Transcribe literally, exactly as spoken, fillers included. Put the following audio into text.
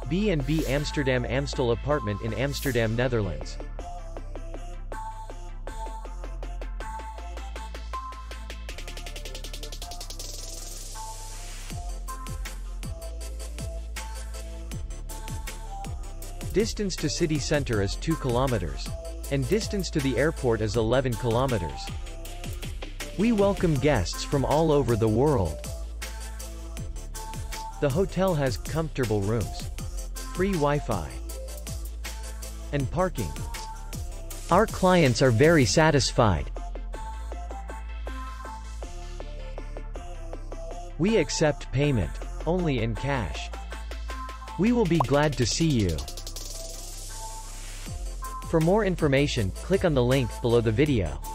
B and B Amsterdam Amstel Apartment in Amsterdam, Netherlands. Distance to city center is two kilometers. And distance to the airport is eleven kilometers. We welcome guests from all over the world. The hotel has comfortable rooms, free Wi-Fi, and parking. Our clients are very satisfied. We accept payment only in cash. We will be glad to see you. For more information, click on the link below the video.